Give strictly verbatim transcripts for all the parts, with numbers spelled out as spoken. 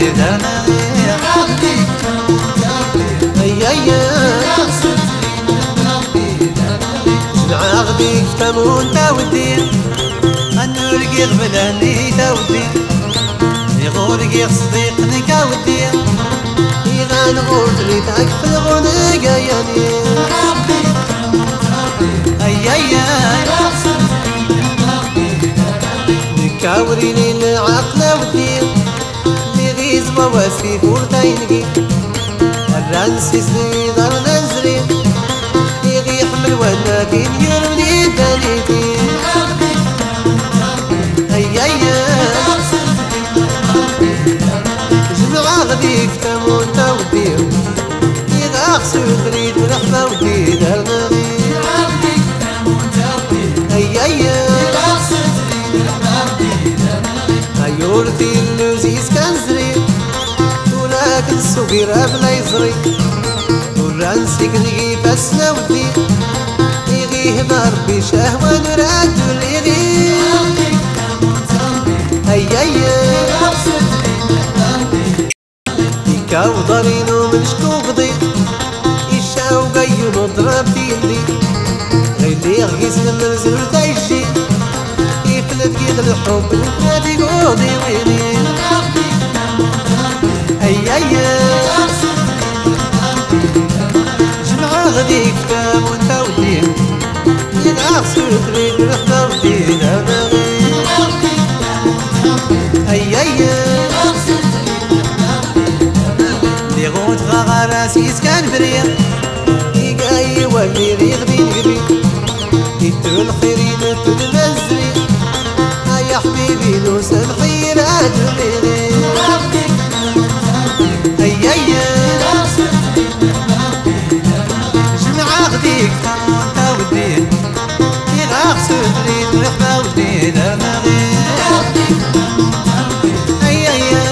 دارنا غير أيايا جمعة غديك تمون تاودين غنورقي غبلاني تاودين يغورقي صديقني كاودين يغنغور تريدك في الغنق أياني أيايا كاوريني العقل ودين لغيز مواسي فورتاينقي الرانسي سيدار نزري يغي يحمل وناكين يرمني دانيتي أيايا جمعة غديك تمون تاودين يغاقسو تريد ورحمة ودين هالغغي أيايا يورثي اللوزيز كان زري ولكن الصغيرة بلا يزري والرانسي كنغي فاسنا ودي يغي هدار بشهوة نراد واليغي أيايا يكاو ضرينو من شكو قضي يشاو قيو نضرب تيلي غيلي غيز المنزل تايشي يفلت كيد الحب نادي قوضي ويني أيايا جمعة غديك تام وانت ودين ينعكسو تريد رحمة ودين أنا غير أيايا لي غوت غاغا راسي سكان بريا يقاي ولي غيغدي نقبي يتو الخيرين تو المزري يا حبيبي لو سامحي لا تغيري أيايا جمعة غديك تمون تاودين يغاقسو تريد رحمة ودين أنا غير أيايا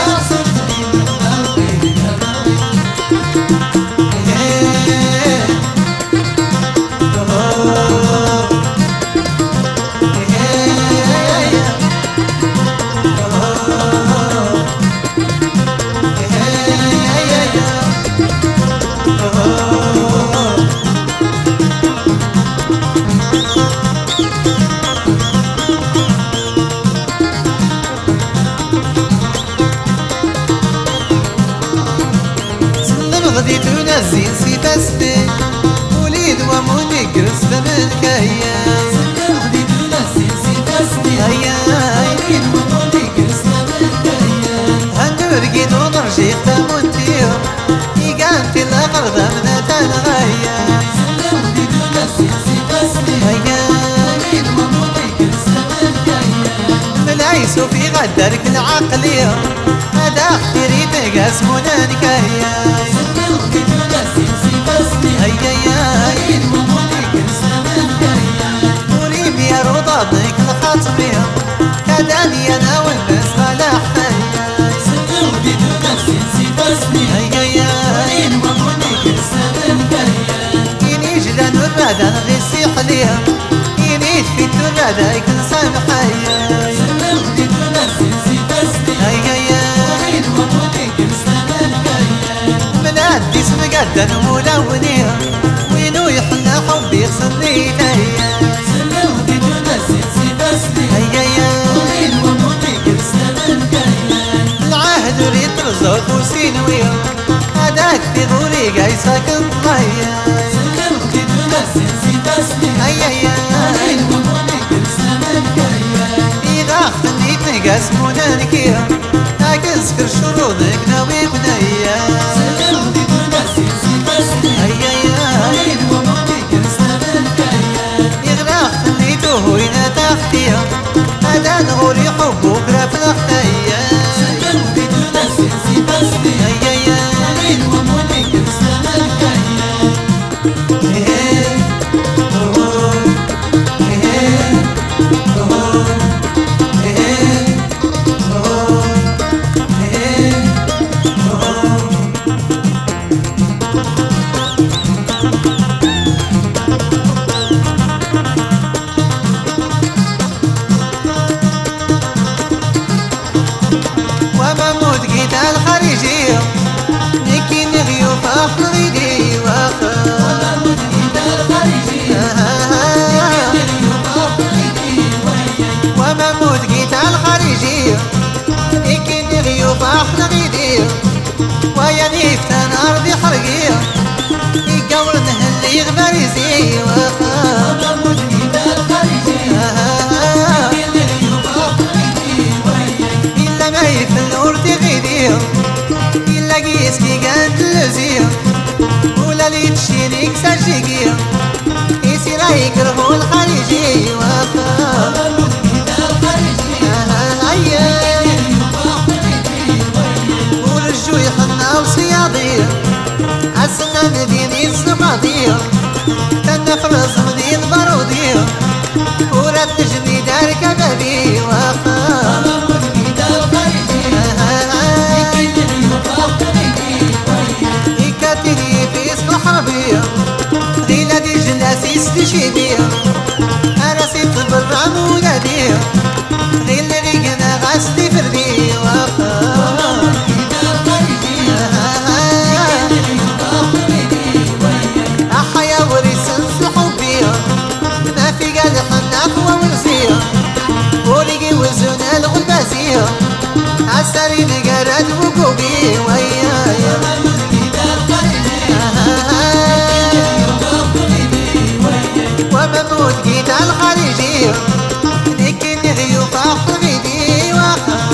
غدي تنزل سيفاستي وليد وموني قرص لمنك هيا غدي تنزل سيفاستي هيا وليد وموني قرص لمنك هيا هندرقي ونرجي تمونتيو يقانتي الأغرض من تنغيا غدي تنزل سيفاستي هيا وليد وموني قرص لمنك هيا ملايسو في غدرك العقلية هذا اختيري تقاس منانك هيا وليبيا رضاضك الخاطبية كداني أنا والناس غلا حيا ستغدي تنسي سيباسني هيا ولين ومونيك السلام كهيا يني جلان الرادة نغيسي حليها يني في الترادة يكن سامحيا ستغدي تنسي سيباسني هيا ولين ومونيك السلام كهيا منادي سمقدن ملونيها وينو يحلى حبي يغسلني هيا سلوتي تنسي سيباسني هيا ولين ومونيك السلام كهيا العهد ريت رزق وسينويا هذاك في غوري جاي ساكن ضيا سلوتي تنسي سيباسني هيا ولين ومونيك السلام كهيا إذا خليت نقاس منانكيا أكسكر شروطك ناوي بنيا سلوتي تنسي سيباسني هيا ولين ومونيك السلام كهيا يغرق خليته هنا تحتيا هذا نغوري حبك رافل اختيا سلوتي تنسي سيباسني هيا ولين ومونيك السلام كهيا أرضي حرقية يقور نهلي غباريزي بابا مدني بالخارجي إلا ما يفلور تغيدي إلا قيس كي قانت اللزية ولا لي تشينيك سرجيكية يسير يكرهو الخارجي بابا مدني بالخارجي ورجو يحنا وصياضية عالسنة مدينة الصفاضية تنفرز مدين بارودية ورد تجني دار كبابي وفا يكاتني في اسم حربية غيلة دي جلاسي استشهدية أنا سيت برا مولادية غيلة غيقنا غاستي فردي وفا أحيا ورسن الحبية ما في قال حناف ومرسية ورقي وزن الغلبازية عساري نقرد وقوبي ويايا ومموت قيت الخارجية لكن غيوف أخر غيدي وخا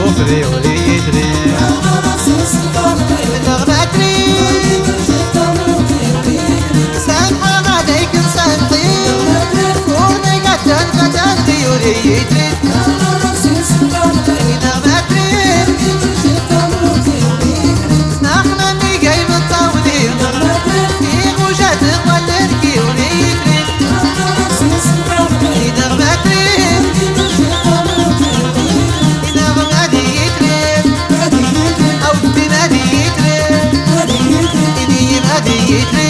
وفري ولي يدري نغمة تريد سامحة عليك نسنطي كوني قتل قتلتي ولي يدري نغمة تريد نحنا اللي جاي متطاولين في غوجة تغلركي ولي يدري نغمة تريد نغمة دي يدري أو بما دي يدري إني ما دي يدري